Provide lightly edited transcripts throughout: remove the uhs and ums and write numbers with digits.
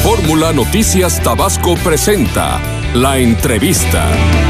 Fórmula Noticias Tabasco presenta La Entrevista.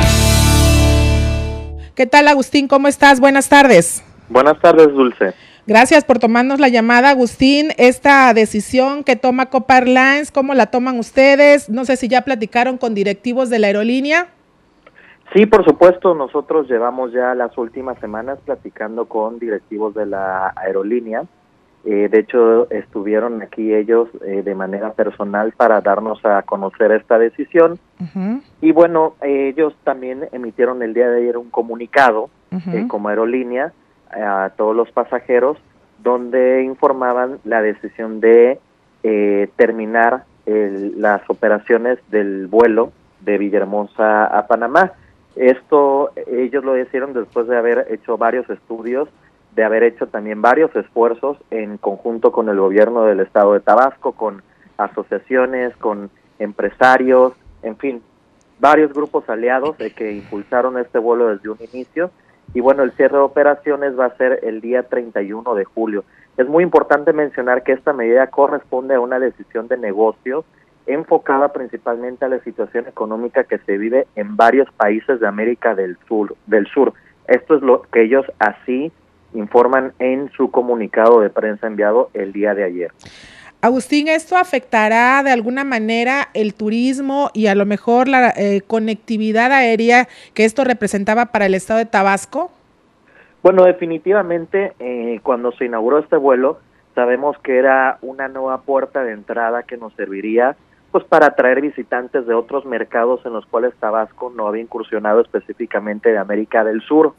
¿Qué tal, Agustín? ¿Cómo estás? Buenas tardes. Buenas tardes, Dulce. Gracias por tomarnos la llamada, Agustín. Esta decisión que toma Copa Airlines, ¿cómo la toman ustedes? No sé si ya platicaron con directivos de la aerolínea. Sí, por supuesto, nosotros llevamos ya las últimas semanas platicando con directivos de la aerolínea. De hecho, estuvieron aquí ellos de manera personal para darnos a conocer esta decisión. Uh-huh. Y bueno, ellos también emitieron el día de ayer un comunicado como aerolínea a todos los pasajeros, donde informaban la decisión de terminar las operaciones del vuelo de Villahermosa a Panamá. Esto ellos lo hicieron después de haber hecho varios estudios, de haber hecho también varios esfuerzos en conjunto con el gobierno del estado de Tabasco, con asociaciones, con empresarios, en fin, varios grupos aliados que impulsaron este vuelo desde un inicio. Y bueno, el cierre de operaciones va a ser el día 31 de julio. Es muy importante mencionar que esta medida corresponde a una decisión de negocio enfocada principalmente a la situación económica que se vive en varios países de América del Sur. Esto es lo que ellos así informan en su comunicado de prensa enviado el día de ayer. Agustín, ¿esto afectará de alguna manera el turismo y a lo mejor la conectividad aérea que esto representaba para el estado de Tabasco? Bueno, definitivamente cuando se inauguró este vuelo, sabemos que era una nueva puerta de entrada que nos serviría pues para atraer visitantes de otros mercados en los cuales Tabasco no había incursionado específicamente de América del Sur.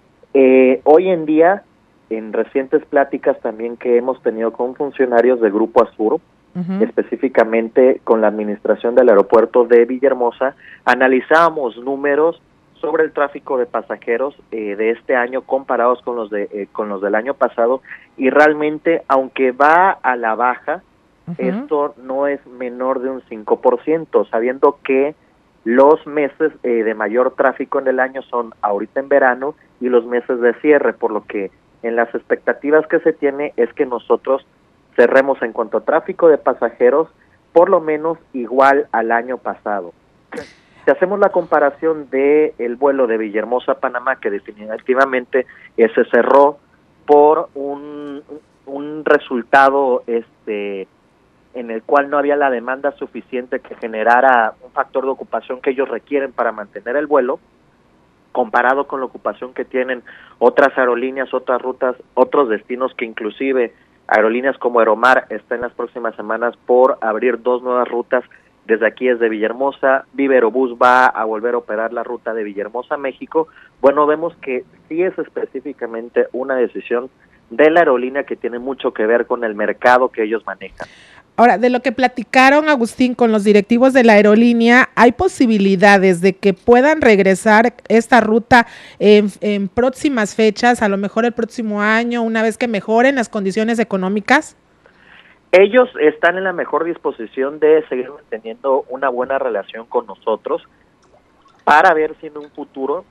Hoy en día, en recientes pláticas también que hemos tenido con funcionarios de Grupo Azur, específicamente con la administración del aeropuerto de Villahermosa, analizábamos números sobre el tráfico de pasajeros de este año comparados con los del año pasado, y realmente, aunque va a la baja, esto no es menor de un 5%, sabiendo que los meses de mayor tráfico en el año son ahorita en verano y los meses de cierre, por lo que en las expectativas que se tiene es que nosotros cerremos en cuanto a tráfico de pasajeros por lo menos igual al año pasado. Si hacemos la comparación de el vuelo de Villahermosa a Panamá, que definitivamente se cerró por un resultado en el cual no había la demanda suficiente que generara un factor de ocupación que ellos requieren para mantener el vuelo, comparado con la ocupación que tienen otras aerolíneas, otras rutas, otros destinos, que inclusive aerolíneas como Aeromar está en las próximas semanas por abrir 2 nuevas rutas desde aquí, desde Villahermosa. Viva Aerobús va a volver a operar la ruta de Villahermosa a México. Bueno, vemos que sí es específicamente una decisión de la aerolínea que tiene mucho que ver con el mercado que ellos manejan. Ahora, de lo que platicaron, Agustín, con los directivos de la aerolínea, ¿hay posibilidades de que puedan regresar esta ruta en próximas fechas, a lo mejor el próximo año, una vez que mejoren las condiciones económicas? Ellos están en la mejor disposición de seguir manteniendo una buena relación con nosotros para ver si en un futuro,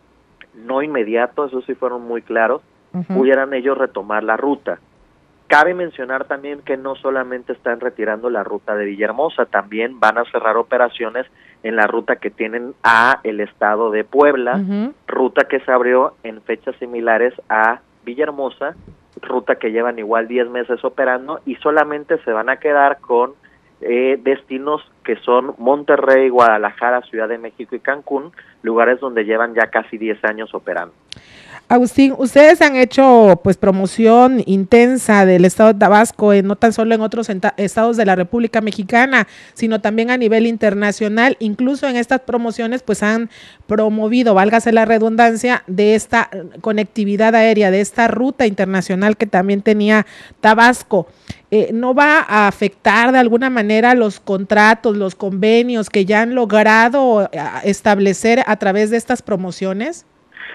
no inmediato, eso sí fueron muy claros, pudieran ellos retomar la ruta. Cabe mencionar también que no solamente están retirando la ruta de Villahermosa, también van a cerrar operaciones en la ruta que tienen a el estado de Puebla, ruta que se abrió en fechas similares a Villahermosa, ruta que llevan igual 10 meses operando, y solamente se van a quedar con destinos que son Monterrey, Guadalajara, Ciudad de México y Cancún, lugares donde llevan ya casi 10 años operando. Agustín, ustedes han hecho pues promoción intensa del estado de Tabasco, no tan solo en otros estados de la República Mexicana, sino también a nivel internacional. Incluso en estas promociones pues han promovido, válgase la redundancia, de esta conectividad aérea, de esta ruta internacional que también tenía Tabasco. ¿No va a afectar de alguna manera los contratos, los convenios que ya han logrado establecer a través de estas promociones?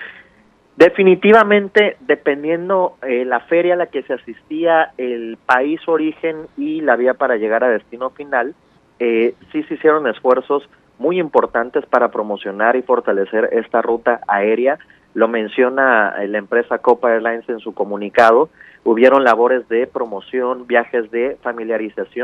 Definitivamente, dependiendo la feria a la que se asistía, el país origen y la vía para llegar a destino final, sí se hicieron esfuerzos muy importantes para promocionar y fortalecer esta ruta aérea. Lo menciona la empresa Copa Airlines en su comunicado. Hubieron labores de promoción, viajes de familiarización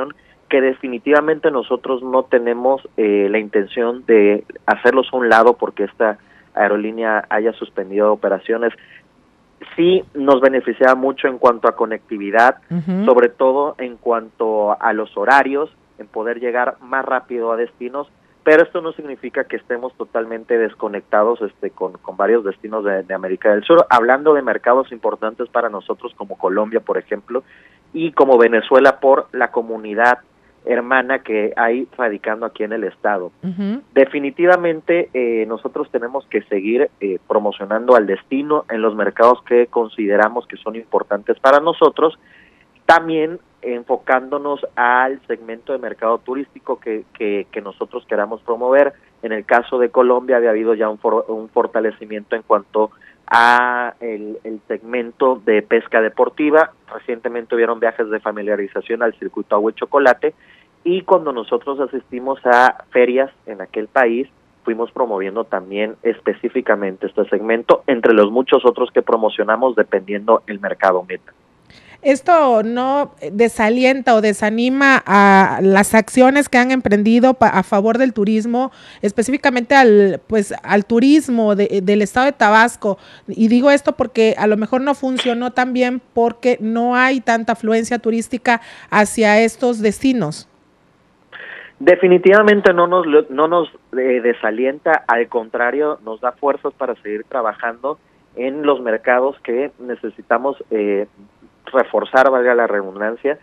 que definitivamente nosotros no tenemos la intención de hacerlos a un lado porque esta aerolínea haya suspendido operaciones. Sí nos beneficia mucho en cuanto a conectividad, sobre todo en cuanto a los horarios, en poder llegar más rápido a destinos, pero esto no significa que estemos totalmente desconectados con varios destinos de América del Sur, hablando de mercados importantes para nosotros como Colombia, por ejemplo, y como Venezuela por la comunidad hermana que hay radicando aquí en el estado. Definitivamente nosotros tenemos que seguir promocionando al destino en los mercados que consideramos que son importantes para nosotros, también enfocándonos al segmento de mercado turístico que nosotros queramos promover. En el caso de Colombia había habido ya un fortalecimiento en cuanto a el segmento de pesca deportiva. Recientemente hubieron viajes de familiarización al circuito Agua y Chocolate, y cuando nosotros asistimos a ferias en aquel país, fuimos promoviendo también específicamente este segmento, entre los muchos otros que promocionamos dependiendo el mercado meta. ¿Esto no desalienta o desanima a las acciones que han emprendido a favor del turismo, específicamente al turismo del estado de Tabasco? Y digo esto porque a lo mejor no funcionó tan bien porque no hay tanta afluencia turística hacia estos destinos. Definitivamente no nos desalienta, al contrario, nos da fuerzas para seguir trabajando en los mercados que necesitamos reforzar, valga la redundancia,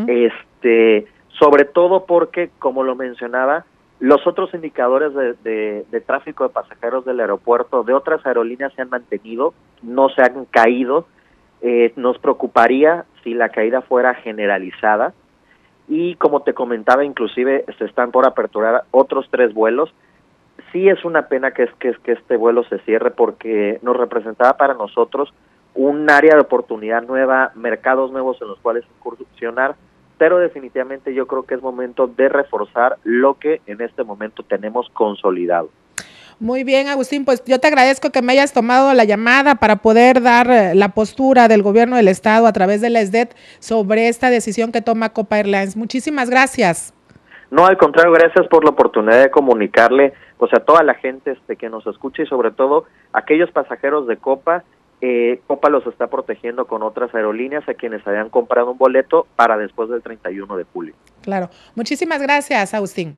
sobre todo porque, como lo mencionaba, los otros indicadores de tráfico de pasajeros del aeropuerto de otras aerolíneas se han mantenido, no se han caído. Nos preocuparía si la caída fuera generalizada, y como te comentaba, inclusive se están por aperturar otros 3 vuelos. Sí es una pena que este vuelo se cierre porque nos representaba para nosotros un área de oportunidad nueva, mercados nuevos en los cuales incursionar, pero definitivamente yo creo que es momento de reforzar lo que en este momento tenemos consolidado. Muy bien, Agustín, pues yo te agradezco que me hayas tomado la llamada para poder dar la postura del gobierno del estado a través de la SDET sobre esta decisión que toma Copa Airlines. Muchísimas gracias. No, al contrario, gracias por la oportunidad de comunicarle a toda la gente que nos escucha, y sobre todo aquellos pasajeros de Copa. Copa los está protegiendo con otras aerolíneas a quienes habían comprado un boleto para después del 31 de julio. Claro. Muchísimas gracias, Agustín.